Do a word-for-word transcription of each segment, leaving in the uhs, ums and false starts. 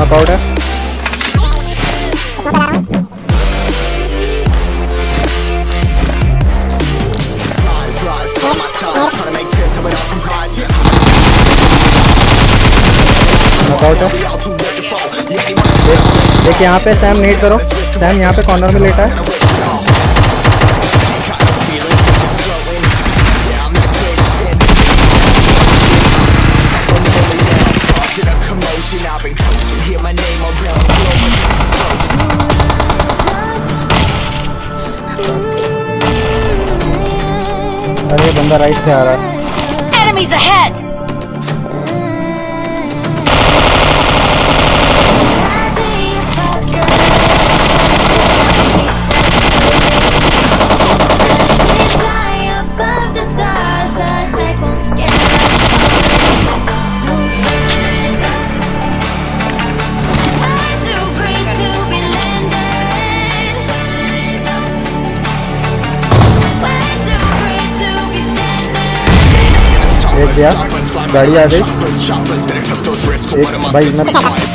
Knockout है। Knockout है। देख यहाँ पे सैम नेट करो। सैम यहाँ पे कॉर्नर में लेटा है। अरे बंदा राइट से आ रहा है। Enemies ahead! एक दिया, गाड़ी आ गई। एक भाई मैं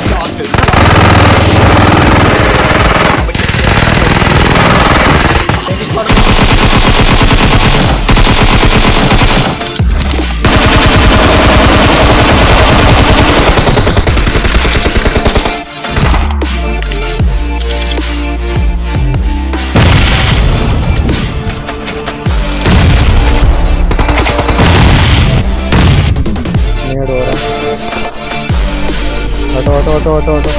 auto auto auto auto auto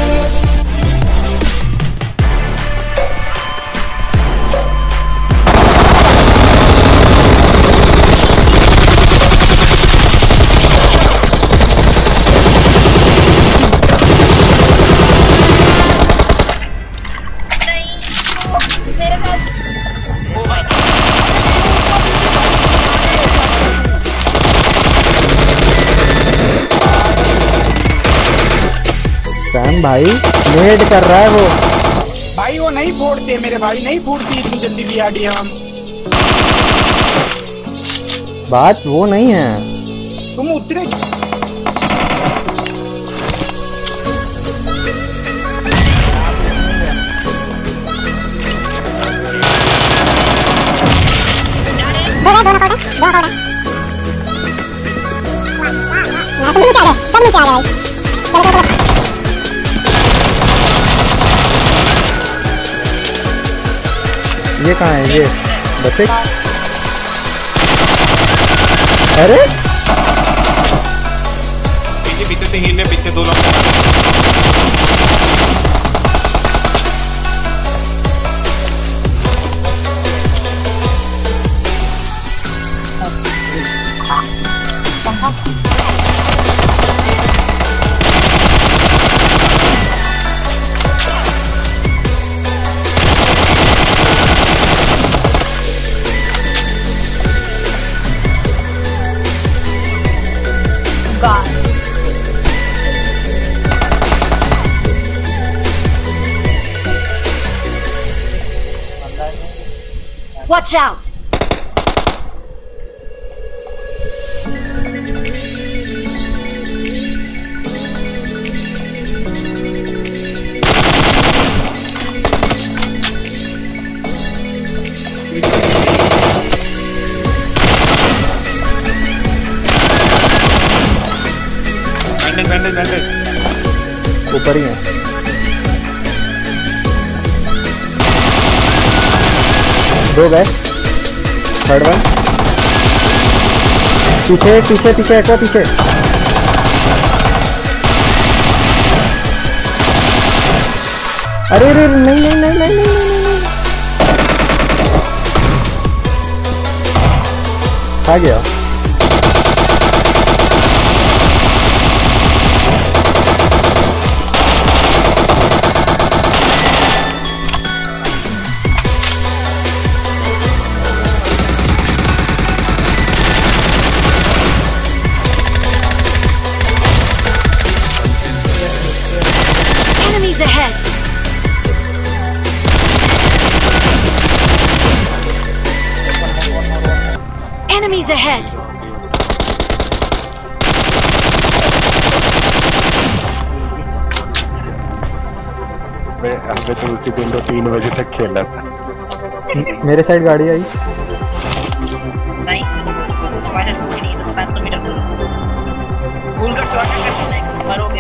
Sam भाई नेड कर रहा है वो। भाई वो नहीं फोड़ते मेरे भाई, नहीं फूटती इतनी जल्दी भी आडी हम। बात वो नहीं है, तुम उतरे ये कहाँ है ये बच्चे? अरे पीछे पीछे से हील में पीछे दो लोग। Watch out! Bandage bandage bandage ऊपर ही है। दो गए, थर्ड वन पीछे पीछे पीछे एक पीछे। अरे अरे नहीं नहीं नहीं नहीं नहीं आ गया। Enemies ahead! Enemies ahead! हमें हमें तो उसी दिन तो तीन बजे तक खेला था। मेरे साइड गाड़ी आई। नाइस वाइड कोई नहीं तो पाँच सौ मीटर भूल कर शॉट कर देना मरोगे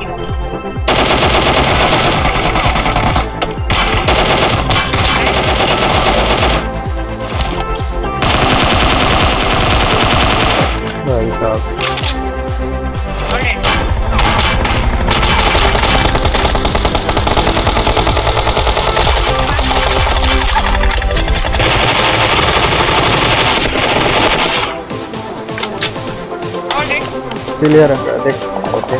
भाई साहब क्लियर है देख। ओके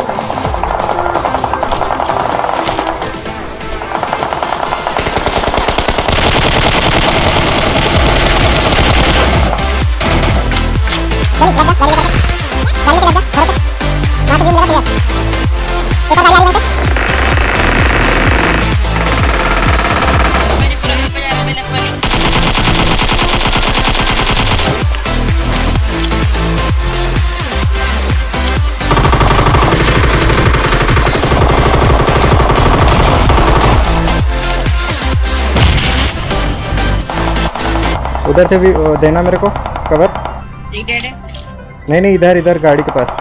उधर से भी देना मेरे को कवर। एक डेड है। नहीं नहीं इधर इधर गाड़ी के पास।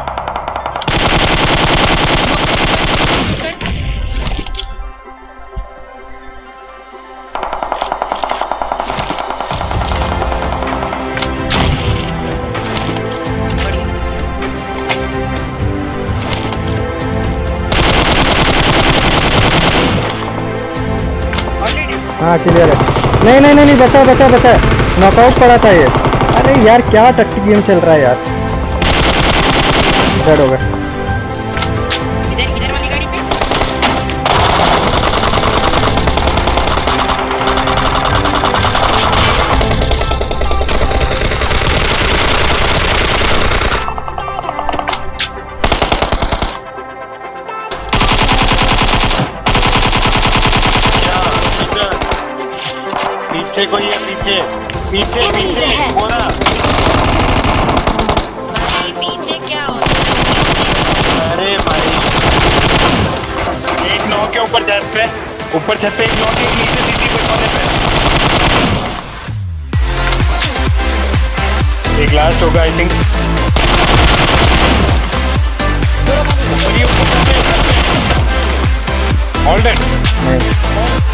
हाँ क्लियर है। नहीं नहीं नहीं बचा बचा बचा नॉकआउट पड़ा था ये। अरे यार क्या टक्की गेम चल रहा है यार। डेड हो गए। इधर इधर वाली गाड़ी पे पीछे कोई है पीछे पीछे Enemies पीछे ahead. बोला भाई पीछे क्या होता है? अरे भाई एक नौ के ऊपर छत पे ऊपर छत पे एक नौ के नीचे सीधी पे कोने पे एक लास्ट होगा आई थिंक। All dead.